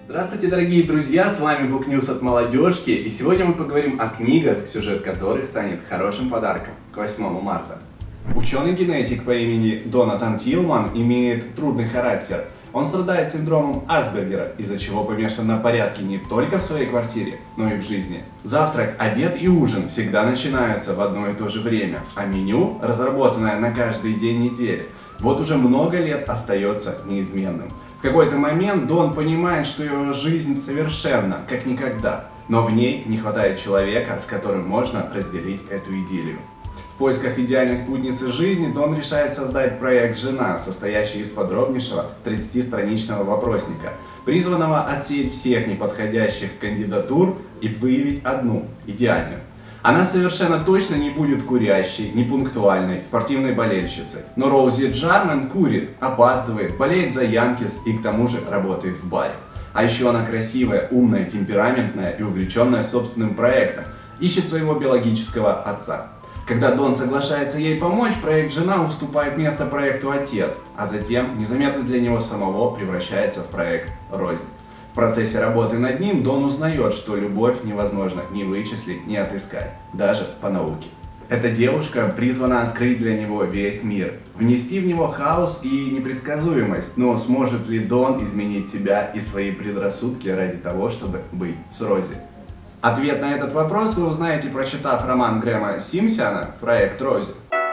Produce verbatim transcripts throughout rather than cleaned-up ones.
Здравствуйте, дорогие друзья, с вами Book News от Молодежки, и сегодня мы поговорим о книгах, сюжет которых станет хорошим подарком к восьмому марта. Ученый-генетик по имени Донатан Тилман имеет трудный характер. Он страдает синдромом Асбергера, из-за чего помешан на порядке не только в своей квартире, но и в жизни. Завтрак, обед и ужин всегда начинаются в одно и то же время, а меню, разработанное на каждый день недели, вот уже много лет остается неизменным. В какой-то момент Дон понимает, что его жизнь совершенна, как никогда, но в ней не хватает человека, с которым можно разделить эту идиллию. В поисках идеальной спутницы жизни Дон решает создать проект «Жена», состоящий из подробнейшего тридцатистраничного вопросника, призванного отсеять всех неподходящих кандидатур и выявить одну, идеальную. Она совершенно точно не будет курящей, непунктуальной, спортивной болельщицей. Но Роузи Джармен курит, опаздывает, болеет за Янкис и к тому же работает в баре. А еще она красивая, умная, темпераментная и увлеченная собственным проектом, ищет своего биологического отца. Когда Дон соглашается ей помочь, проект «Жена» уступает место проекту «Отец», а затем незаметно для него самого превращается в проект «Рози». В процессе работы над ним Дон узнает, что любовь невозможно ни вычислить, ни отыскать, даже по науке. Эта девушка призвана открыть для него весь мир, внести в него хаос и непредсказуемость, но сможет ли Дон изменить себя и свои предрассудки ради того, чтобы быть с Рози? Ответ на этот вопрос вы узнаете, прочитав роман Грэма Симпсона «Проект Рози».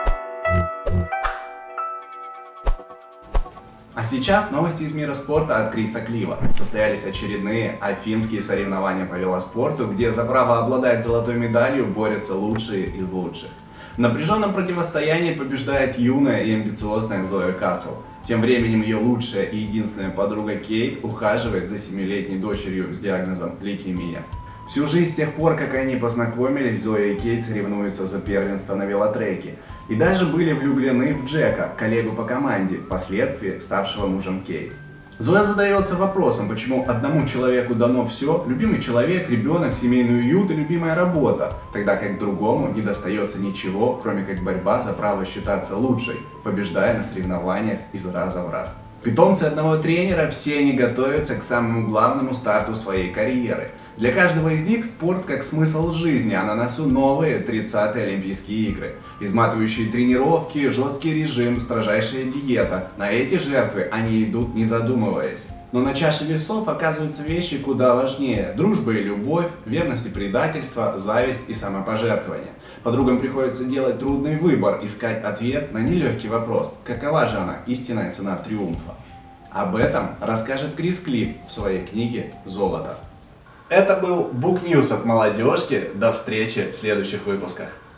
А сейчас новости из мира спорта от Криса Клива. Состоялись очередные афинские соревнования по велоспорту, где за право обладать золотой медалью борются лучшие из лучших. В напряженном противостоянии побеждает юная и амбициозная Зоя Кассел. Тем временем ее лучшая и единственная подруга Кейт ухаживает за семилетней дочерью с диагнозом лейкемия. Всю жизнь с тех пор, как они познакомились, Зоя и Кейт соревнуются за первенство на велотреке. И даже были влюблены в Джека, коллегу по команде, впоследствии ставшего мужем Кейт. Зоя задается вопросом, почему одному человеку дано все: любимый человек, ребенок, семейный уют и любимая работа, тогда как другому не достается ничего, кроме как борьба за право считаться лучшей, побеждая на соревнованиях из раза в раз. Питомцы одного тренера, все они готовятся к самому главному старту своей карьеры. Для каждого из них спорт как смысл жизни, а на носу новые тридцатые Олимпийские игры. Изматывающие тренировки, жесткий режим, строжайшая диета. На эти жертвы они идут не задумываясь. Но на чаше весов оказываются вещи куда важнее: дружба и любовь, верность и предательство, зависть и самопожертвование. Подругам приходится делать трудный выбор, искать ответ на нелегкий вопрос: какова же она, истинная цена триумфа? Об этом расскажет Крис Клив в своей книге «Золото». Это был Book News от Молодежки. До встречи в следующих выпусках.